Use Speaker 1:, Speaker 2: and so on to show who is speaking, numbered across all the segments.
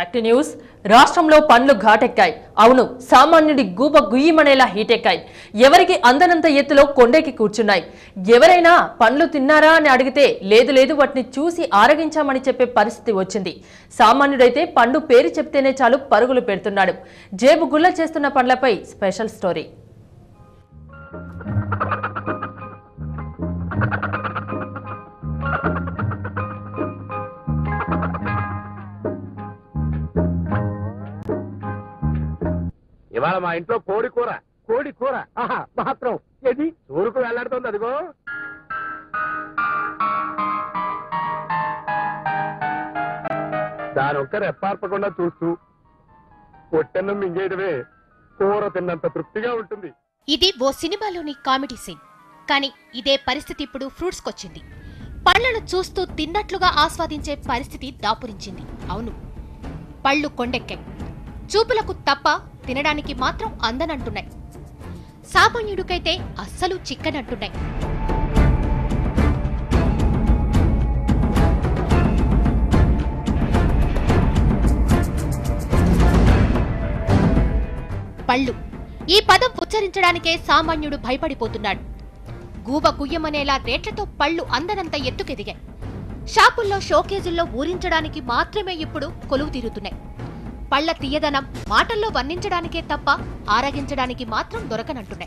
Speaker 1: Back to news. రాష్ట్రంలో పండ్లు ఘాటెక్కాయి. అవును, సామాన్యుడి గూబ గుయ్యమనేలా హీటెక్కాయి. ఎవరికి అందనంత ఎత్తులో కొండెక్కి కూర్చున్నాయి. ఎవరైనా పండ్లు తిన్నారా అని అడిగితే లేదు లేదు వాటిని చూసి ఆరగించామని చెప్పే పరిస్థితి వచ్చింది. సామాన్యుడైతే పండు పేరు చెప్తేనే చాలు పరుగులు పెడుతున్నాడు. జేబు గుల్ల చేస్తున్న పండ్లపై స్పెషల్ స్టోరీ.
Speaker 2: ఇవాళ మా ఇంట్లో కోడి కూర మాత్రం ఏది ఊరుకు వెళ్లాడుతుంది. అదిగో దాని ఒక్క రెప్పార్పకుండా చూస్తూ పొట్టెన్నం మింగేయడమే కూర తిన్నంత తృప్తిగా ఉంటుంది.
Speaker 3: ఇది ఓ సినిమాలోని కామెడీ సీన్. కానీ ఇదే పరిస్థితి ఇప్పుడు ఫ్రూట్స్ కొచ్చింది. పళ్లను చూస్తూ తిన్నట్లుగా ఆస్వాదించే పరిస్థితి దాపురించింది. అవును, పళ్ళు కొండెక్కాయి. చూపులకు తప్ప తినడానికి మాత్రం అందనంటున్నాయి. సామాన్యుడికైతే అస్సలు చిక్కనంటున్నాయి. పళ్ళు ఈ పదం ఉచ్చరించడానికే సామాన్యుడు భయపడిపోతున్నాడు. గూబ గుయ్యమనేలా రేట్లతో పళ్ళు అందనంత ఎత్తుకెదిగాయి. షాపుల్లో షోకేజుల్లో ఊరించడానికి మాత్రమే ఇప్పుడు కొలువు తీరుతున్నాయి. పళ్ల తీయదనం మాటల్లో వర్ణించడానికే తప్ప ఆరగించడానికి మాత్రం దొరకనంటున్నాయి.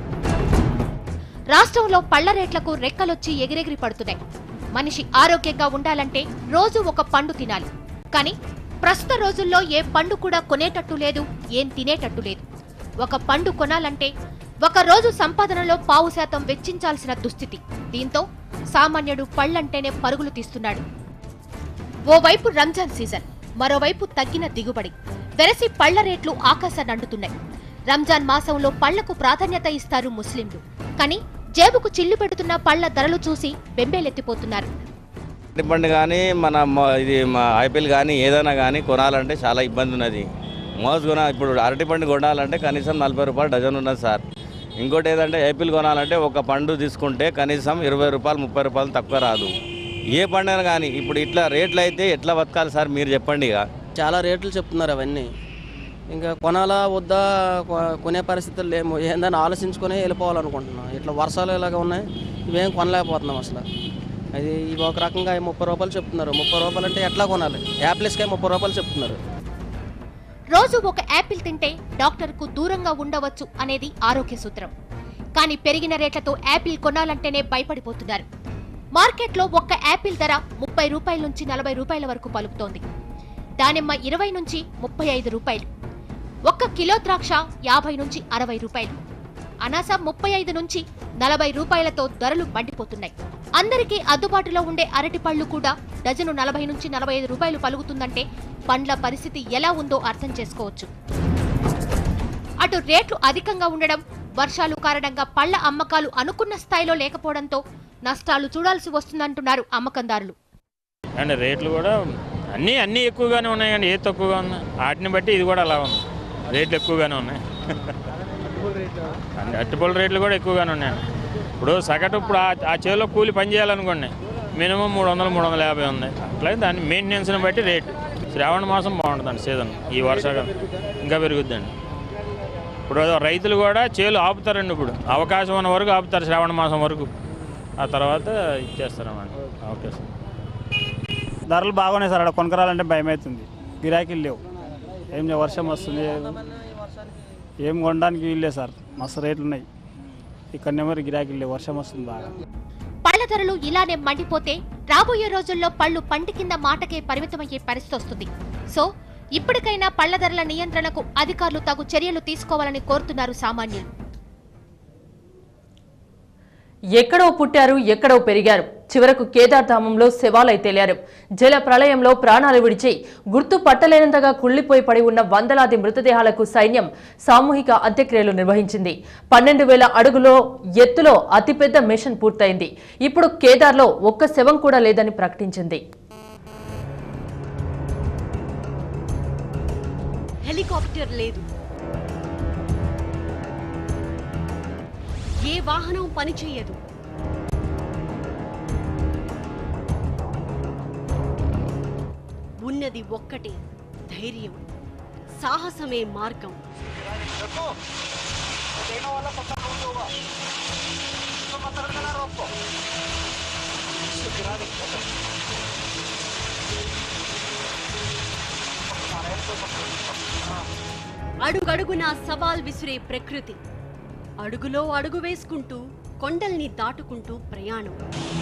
Speaker 3: రాష్ట్రంలో పళ్ల రేట్లకు రెక్కలొచ్చి ఎగిరెగిరి పడుతున్నాయి. మనిషి ఆరోగ్యంగా ఉండాలంటే రోజు ఒక పండు తినాలి. కానీ ప్రస్తుత రోజుల్లో ఏ పండు కూడా కొనేటట్టు లేదు, ఏం తినేటట్టు లేదు. ఒక పండు కొనాలంటే ఒక రోజు సంపాదనలో 5% వెచ్చించాల్సిన దుస్థితి. దీంతో సామాన్యుడు పళ్లంటేనే పరుగులు తీస్తున్నాడు. ఓవైపు రంజాన్ సీజన్, మరోవైపు తగ్గిన దిగుబడి, వెరసి పళ్ల రేట్లు ఆకాశాన్నంటున్నాయి. రంజాన్ మాసంలో పళ్లకు ప్రాధాన్యత ఇస్తారు ముస్లింలు. కానీ జేబుకు చిల్లు పెడుతున్న పళ్ల ధరలు చూసి బెంబేలెత్తిపోతున్నారు.
Speaker 4: అరటిపండు కానీ ఐపీఎల్ కానీ ఏదైనా కానీ కొనాలంటే చాలా ఇబ్బంది ఉన్నది. ఇప్పుడు అరటిపండు కొనాలంటే కనీసం 40 రూపాయలు డజన్ ఉన్నది సార్. ఇంకోటి ఏదంటే ఐపీఎల్ కొనాలంటే ఒక పండు తీసుకుంటే కనీసం 20 రూపాయలు 30 రూపాయలు తక్కువ రాదు. ఏ పండుగ కానీ ఇప్పుడు ఇట్లా రేట్లు అయితే ఎట్లా బతకాలి సార్ మీరు చెప్పండి. ఇక
Speaker 5: చాలా రేట్లు చెప్తున్నారు. అవన్నీ ఇంకా కొనాలా వద్దా కొనే పరిస్థితులు లేము. ఏందని ఆలోచించుకొని వెళ్ళిపోవాలనుకుంటున్నాం. ఇట్లా వర్షాలు ఇలాగ ఉన్నాయి, ఇవేం కొనలేకపోతున్నాం అసలు. అది ఇవి ఒక రకంగా 30 రూపాయలు చెప్తున్నారు. 30 రూపాయలు అంటే ఎట్లా కొనాలి? యాపిల్స్కే 30 రూపాయలు చెప్తున్నారు.
Speaker 3: రోజు ఒక యాపిల్ తింటే డాక్టర్కు దూరంగా ఉండవచ్చు అనేది ఆరోగ్య సూత్రం. కానీ పెరిగిన రేట్లతో యాపిల్ కొనాలంటేనే భయపడిపోతున్నారు. మార్కెట్లో ఒక్క యాపిల్ ధర 30 రూపాయల నుంచి 40 రూపాయల వరకు పలుకుతోంది. దానిమ్మ 20 నుంచి 35 రూపాయలు, ఒక్క కిలో ద్రాక్ష 50 నుంచి 60 రూపాయలు, అనాస 35 నుంచి 40 రూపాయలతో ధరలు మండిపోతున్నాయి. అందరికీ అందుబాటులో ఉండే అరటి పళ్లు కూడా డజను 40 నుంచి 45 రూపాయలు పలుకుతుందంటే పండ్ల పరిస్థితి ఎలా ఉందో అర్థం చేసుకోవచ్చు. అటు రేట్లు అధికంగా ఉండడం, వర్షాలు కారణంగా పళ్ల అమ్మకాలు అనుకున్న స్థాయిలో లేకపోవడంతో నష్టాలు చూడాల్సి వస్తుందంటున్నారు అమ్మకందారులు.
Speaker 6: అండ్ రేట్లు కూడా అన్నీ ఎక్కువగానే ఉన్నాయి, కానీ ఏది తక్కువగా ఉన్నాయి. వాటిని బట్టి ఇది కూడా అలా ఉంది. రేట్లు ఎక్కువగానే ఉన్నాయి. అరటిపళ్ళ రేట్లు కూడా ఎక్కువగానే ఉన్నాయి. ఇప్పుడు సగటు ఇప్పుడు ఆ చేలో కూలి పని చేయాలనుకోండి మినిమం 300-350 ఉంది. అట్లాగే దాని మెయింటెనెన్స్ని బట్టి రేటు. శ్రావణ మాసం బాగుంటుందండి సీజన్. ఈ వర్షాకాలం ఇంకా పెరుగుద్దండి. ఇప్పుడు రైతులు కూడా చేలు ఆపుతారండి. ఇప్పుడు అవకాశం ఉన్న వరకు ఆపుతారు, శ్రావణ మాసం వరకు. ఆ తర్వాత ఇచ్చేస్తారన్నమాట. Okay sir.
Speaker 7: ధరలు బాగున్నాయి సార్. అక్కడ కొనకరాలంటే భయం అవుతుంది. గిరాకీలు లేవు. వర్షం వస్తుంది, ఏం కొనడానికి వీళ్ళే సార్. మస్తు రేట్లు ఉన్నాయి. ఇక్కడ మరి గిరాకీలు లేవు, వర్షం వస్తుంది బాగా.
Speaker 3: పళ్ల ధరలు ఇలానే మండిపోతే రాబోయే రోజుల్లో పళ్లు పంటి కింద మాటకే పరిమితమయ్యే పరిస్థితి వస్తుంది. సో ఇప్పటికైనా పళ్ల ధరల నియంత్రణకు అధికారులు తగు చర్యలు తీసుకోవాలని కోరుతున్నారు సామాన్యులు.
Speaker 1: ఎక్కడో పుట్టారు, ఎక్కడో పెరిగారు, చివరకు కేదార్ధామంలో శవాలై తేలారు. జల ప్రళయంలో ప్రాణాలు విడిచి గుర్తు పట్టలేనంతగా కుళ్లిపోయి పడి ఉన్న వందలాది మృతదేహాలకు సైన్యం సామూహిక అంత్యక్రియలు నిర్వహించింది. 12,000 అడుగులో ఎత్తులో అతిపెద్ద మిషన్ పూర్తయింది. ఇప్పుడు కేదార్లో ఒక్క శవం కూడా లేదని ప్రకటించింది.
Speaker 8: హెలికాప్టర్ లేదు, ఏ వాహనం పనిచేయదు. ఉన్నది ఒక్కటే ధైర్యం, సాహసమే మార్గం. అడుగడుగునా సవాల్ విసిరే ప్రకృతి, అడుగులో అడుగు వేసుకుంటూ కొండల్ని దాటుకుంటూ ప్రయాణం.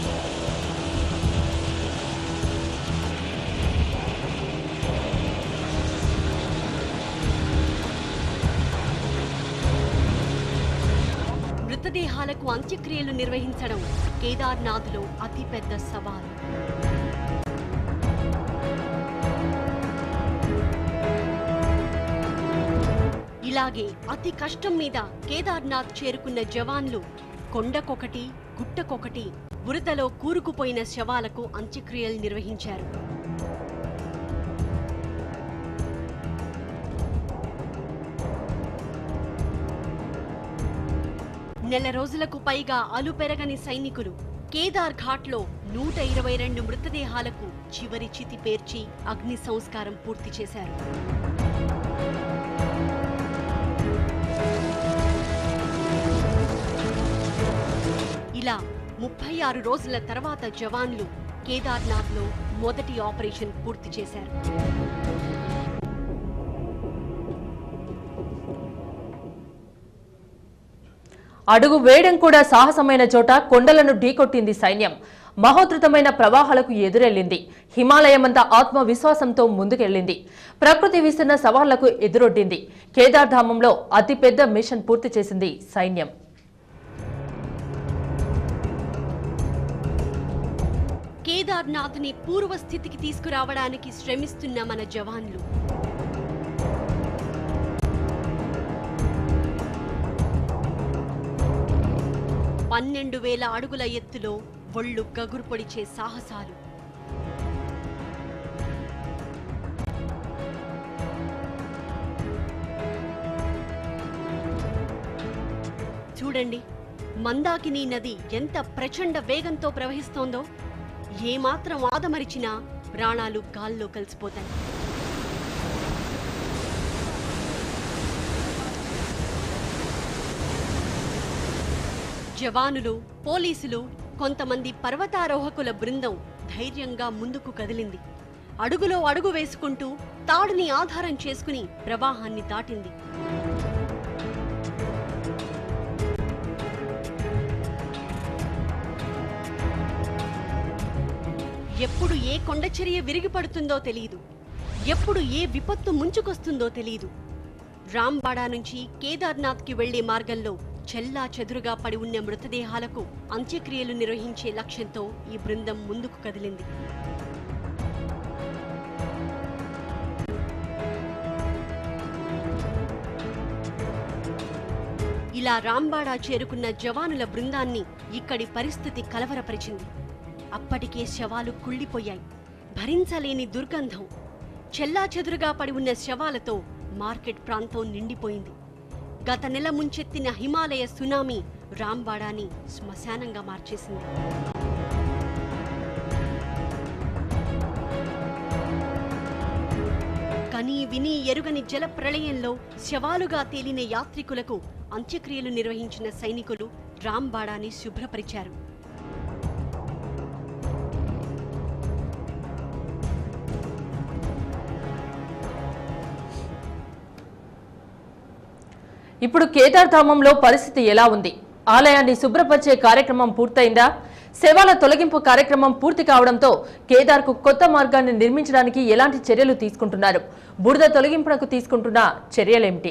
Speaker 8: మృతదేహాలకు అంత్యక్రియలు నిర్వహించడం కేదార్నాథ్లో అతిపెద్ద సవాల్. ఇలాగే అతి కష్టం మీద కేదార్నాథ్ చేరుకున్న జవాన్లు కొండకొకటి గుట్టకొకటి బురదలో కూరుకుపోయిన శవాలకు అంత్యక్రియలు నిర్వహించారు. నెల రోజులకు పైగా అలుపెరగని సైనికులు కేదార్ ఘాట్లో 122 మృతదేహాలకు చివరి చితి పేర్చి అగ్ని సంస్కారం పూర్తి చేశారు. ఇలా 36 రోజుల తర్వాత జవాన్లు కేదార్నాథ్లో మొదటి ఆపరేషన్ పూర్తి చేశారు.
Speaker 1: అడుగు వేయడం కూడా సాహసమైన చోట కొండలను ఢీకొట్టింది సైన్యం. మహోధృతమైన ప్రవాహాలకు ఎదురెళ్లింది. హిమాలయమంతా ఆత్మవిశ్వాసంతో ముందుకెళ్లింది. ప్రకృతి విస్తున్న సవాళ్లకు ఎదురొడ్డింది. కేదార్ధామంలో అతిపెద్ద మిషన్ పూర్తి చేసింది సైన్యం.
Speaker 8: కేదార్నాథ్ని పూర్వస్థితికి తీసుకురావడానికి శ్రమిస్తున్న మన జవాన్లు. పన్నెండు 12,000 అడుగుల ఎత్తులో ఒళ్ళు గగురు పొడిచే సాహసాలు. చూడండి, మందాకిని నది ఎంత ప్రచండ వేగంతో ప్రవహిస్తోందో. ఏమాత్రం ఆదమరిచినా ప్రాణాలు గాల్లో కలిసిపోతాయి. జవానులు, పోలీసులు, కొంతమంది పర్వతారోహకుల బృందం ధైర్యంగా ముందుకు కదిలింది. అడుగులో అడుగు వేసుకుంటూ తాడుని ఆధారం చేసుకుని ప్రవాహాన్ని దాటింది. ఎప్పుడు ఏ కొండచర్య విరిగిపడుతుందో తెలియదు. ఎప్పుడు ఏ విపత్తు ముంచుకొస్తుందో తెలియదు. రాంబాడా నుంచి కేదార్నాథ్కి వెళ్లే మార్గంలో చెల్లా చెదురుగా పడి ఉన్న మృతదేహాలకు అంత్యక్రియలు నిర్వహించే లక్ష్యంతో ఈ బృందం ముందుకు కదిలింది. ఇలా రాంబాడా చేరుకున్న జవానుల బృందాన్ని ఇక్కడి పరిస్థితి కలవరపరిచింది. అప్పటికే శవాలు కుళ్లిపోయాయి. భరించలేని దుర్గంధం. చెల్లా చెదురుగా పడి ఉన్న శవాలతో మార్కెట్ ప్రాంతం నిండిపోయింది. గత నెల ముంచెత్తిన హిమాలయ సునామీ రాంబాడాని శ్మశానంగా మార్చేసింది. కనీ విని ఎరుగని జల ప్రళయంలో శవాలుగా తేలిన యాత్రికులకు అంత్యక్రియలు నిర్వహించిన సైనికులు రాంబాడాని శుభ్రపరిచారు.
Speaker 1: ఇప్పుడు కేదార్ధామంలో పరిస్థితి ఎలా ఉంది? ఆలయాన్ని శుభ్రపరిచే కార్యక్రమం పూర్తయిందా? శవాల తొలగింపు కార్యక్రమం పూర్తి కావడంతో కేదార్కు కొత్త మార్గాన్ని నిర్మించడానికి ఎలాంటి చర్యలు తీసుకుంటున్నారు? బురద తొలగింపునకు తీసుకుంటున్న చర్యలేమిటి?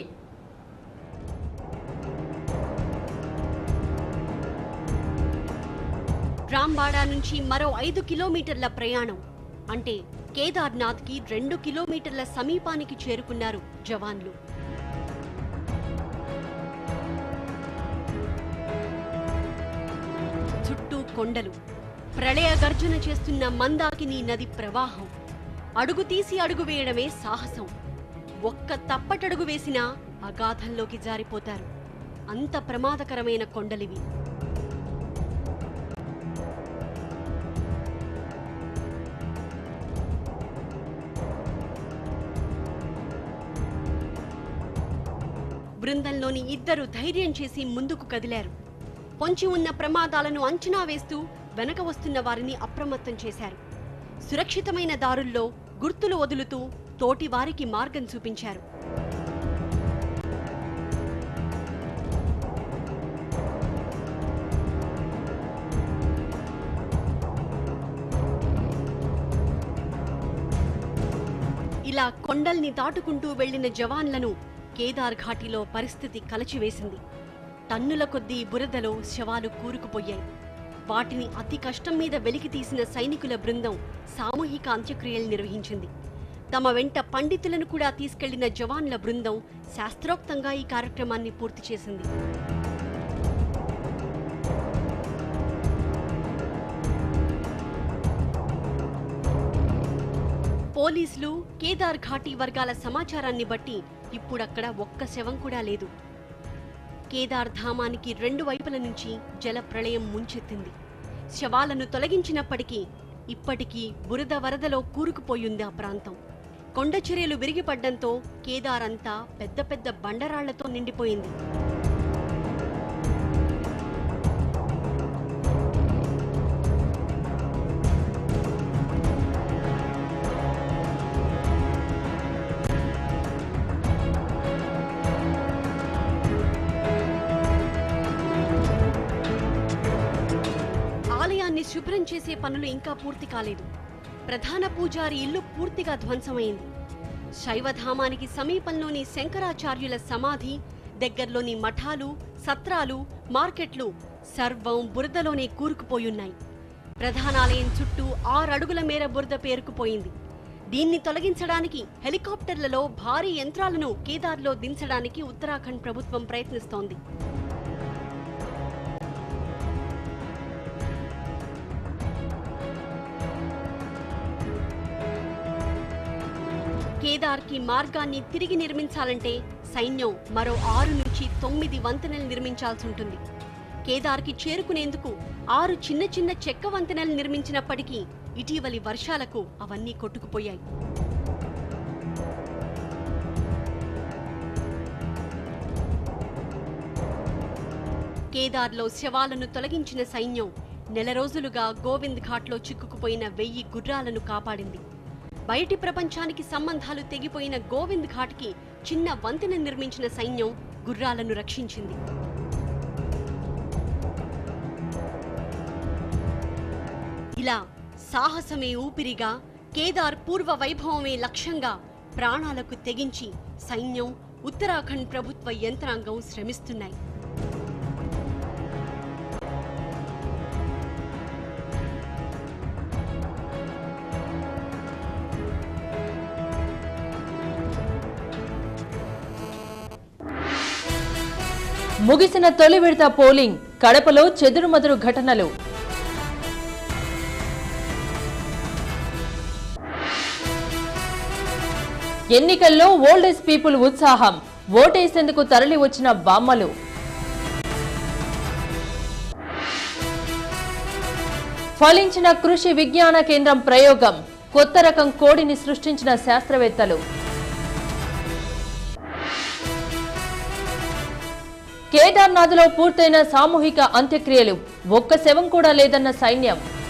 Speaker 8: రాంబాడా నుంచి మరో 5 కిలోమీటర్ల ప్రయాణం. అంటే కేదార్నాథ్కి 2 కిలోమీటర్ల సమీపానికి చేరుకున్నారు జవాన్లు. చుట్టూ కొండలు, ప్రళయ గర్జన చేస్తున్న మందాకిని నది ప్రవాహం. అడుగు తీసి అడుగు వేయడమే సాహసం. ఒక్క తప్పటడుగు వేసినా అగాధంలోకి జారిపోతారు. అంత ప్రమాదకరమైన కొండలివి. బృందంలోని ఇద్దరు ధైర్యం చేసి ముందుకు కదిలారు. పొంచి ఉన్న ప్రమాదాలను అంచనా వేస్తూ వెనక వస్తున్న వారిని అప్రమత్తం చేశారు. సురక్షితమైన దారుల్లో గుర్తులు వదులుతూ తోటి వారికి మార్గం చూపించారు. ఇలా కొండల్ని దాటుకుంటూ వెళ్లిన జవాన్లను కేదార్ ఘాటిలో పరిస్థితి కలచివేసింది. టన్నుల కొద్దీ బురదలో శవాలు కూరుకుపోయాయి. వాటిని అతి కష్టం మీద వెలికి తీసిన సైనికుల బృందం సామూహిక అంత్యక్రియలు నిర్వహించింది. తమ వెంట పండితులను కూడా తీసుకెళ్లిన జవాన్ల బృందం శాస్త్రోక్తంగా ఈ కార్యక్రమాన్ని పూర్తి చేసింది. పోలీసులు కేదార్ ఘాటి వర్గాల సమాచారాన్ని బట్టి ఇప్పుడక్కడ ఒక్క శవం కూడా లేదు. కేదార్ ధామానికి 2 వైపుల నుంచి జల ప్రళయం ముంచెత్తింది. శవాలను తొలగించినప్పటికీ ఇప్పటికీ బురద వరదలో కూరుకుపోయింది ఆ ప్రాంతం. కొండ చర్యలు విరిగిపడ్డంతో కేదార్ అంతా పెద్ద పెద్ద బండరాళ్లతో నిండిపోయింది. శుభ్రం చేసే పనులు ఇంకా పూర్తి కాలేదు. ప్రధాన పూజారి ఇల్లు పూర్తిగా ధ్వంసమైంది. శైవధామానికి సమీపంలోని శంకరాచార్యుల సమాధి, దగ్గరలోని మఠాలు, సత్రాలు, మార్కెట్లు సర్వం బురదలోనే కూరుకుపోయున్నాయి. ప్రధానాలయం చుట్టూ 6 అడుగుల మేర బురద పేరుకుపోయింది. దీన్ని తొలగించడానికి హెలికాప్టర్లలో భారీ యంత్రాలను కేదార్లో దించడానికి ఉత్తరాఖండ్ ప్రభుత్వం ప్రయత్నిస్తోంది. కేదార్కి మార్గాన్ని తిరిగి నిర్మించాలంటే సైన్యం మరో 6 నుంచి 9 వంతెనలు నిర్మించాల్సి ఉంటుంది. కేదార్కి చేరుకునేందుకు 6 చిన్న చిన్న చెక్క వంతెనలు నిర్మించినప్పటికీ ఇటీవలి వర్షాలకు అవన్నీ కొట్టుకుపోయాయి. కేదార్లో శవాలను తొలగించిన సైన్యం నెల రోజులుగా గోవింద్ ఘాట్లో చిక్కుకుపోయిన 1000 గుర్రాలను కాపాడింది. బయటి ప్రపంచానికి సంబంధాలు తెగిపోయిన గోవింద్ ఘాట్కి చిన్న వంతెన నిర్మించిన సైన్యం గుర్రాలను రక్షించింది. ఇలా సాహసమే ఊపిరిగా, కేదార్ పూర్వ వైభవమే లక్ష్యంగా ప్రాణాలకు తెగించి సైన్యం, ఉత్తరాఖండ్ ప్రభుత్వ యంత్రాంగం శ్రమిస్తున్నాయి.
Speaker 1: ముగిసిన తొలి విడత పోలింగ్, కడపలో చెదురుమదురు ఘటనలు. ఎన్నికల్లో ఓల్డ్ ఏజ్ పీపుల్ ఉత్సాహం, ఓటేసేందుకు తరలి వచ్చిన బామ్మలు. ఫలించిన కృషి విజ్ఞాన కేంద్రం ప్రయోగం, కొత్త రకం కోడిని సృష్టించిన శాస్త్రవేత్తలు. కేదార్నాథ్లో పూర్తయిన సామూహిక అంత్యక్రియలు, ఒక్క శవం కూడా లేదన్న సైన్యం.